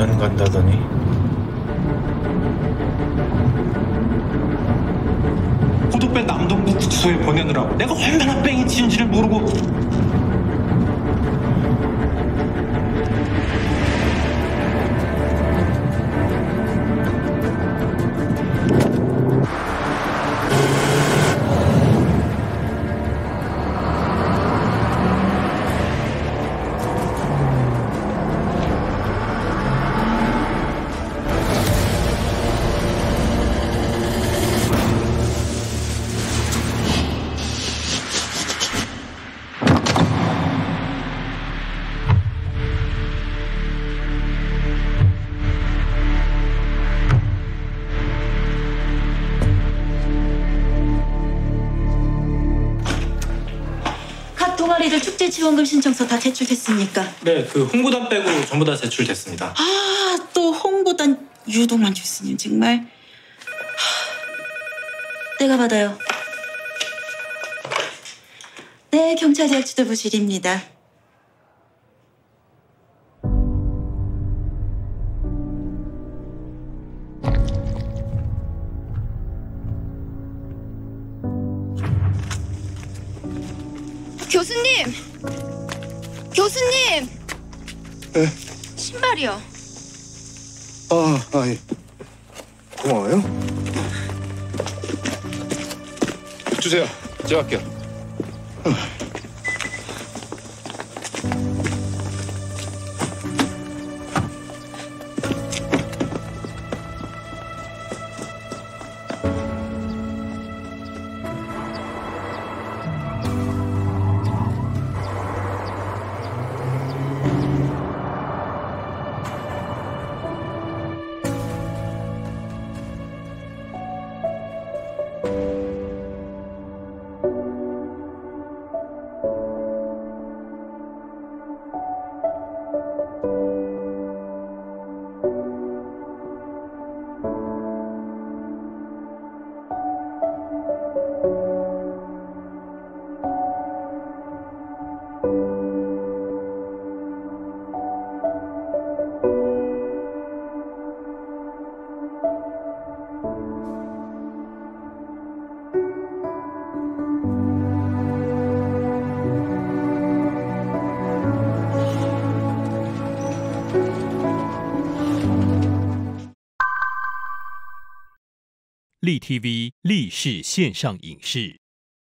부산 간다더니. 호두배 남동구 구치소에 보내느라고 내가 얼마나 뺑이 치는지를 모르고. 동아리들 축제 지원금 신청서 다 제출됐습니까? 네, 그 홍보단 빼고 전부 다 제출됐습니다. 또 홍보단 유동만 교수님 정말. 내가 받아요. 네, 경찰대학 지도부실입니다. 교수님! 교수님! 네? 신발이요. 예. 고마워요. 주세요. 제가 할게요. 立 TV 立式线上影视